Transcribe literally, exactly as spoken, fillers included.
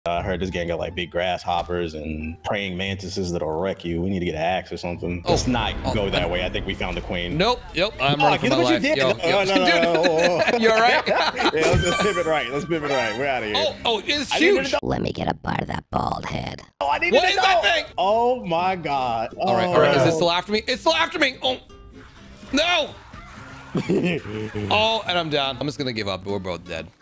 I heard this gang got like big grasshoppers and praying mantises that'll wreck you. We need to get an axe or something. Oh, Let's not oh, go that I'm... way. I think we found the queen. Nope. Yep. I'm oh, running for my what life. You did. Yo, oh, yo. No, no, no, no, oh, oh. You all right? Yeah, let's, let's pivot right. Let's pivot right. We're out of here. Oh, oh, it's huge. Let me get a bite of that bald head. Oh, I need what to is know. that thing? Oh my God. All right, all right. Is it still after me? It's still after me. Oh, no. Oh, and I'm down. I'm just gonna give up. We're both dead.